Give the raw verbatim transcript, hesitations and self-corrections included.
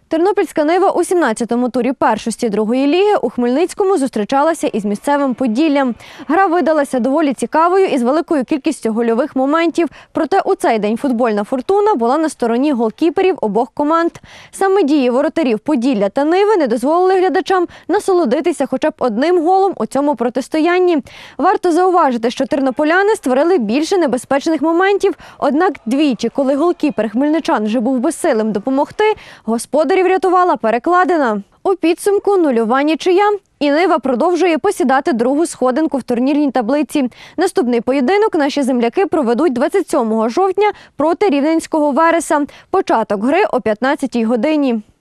Тернопільська Нива у сімнадцятому турі першості другої ліги у Хмельницькому зустрічалася із місцевим Поділлям. Гра видалася доволі цікавою із великою кількістю гольових моментів. Проте у цей день футбольна фортуна була на стороні голкіперів обох команд. Саме дії воротарів Поділля та Ниви не дозволили глядачам насолодитися хоча б одним голом у цьому протистоянні. Варто зауважити, що тернополяни створили більше небезпечних моментів. Однак двічі, коли голкіпер хмельничан вже був безсилим допомогти, господар врятувала перекладина. У підсумку нульова нічия. І Нива продовжує посідати другу сходинку в турнірній таблиці. Наступний поєдинок наші земляки проведуть двадцять сьомого жовтня проти рівненського Вереса. Початок гри о п'ятнадцятій годині.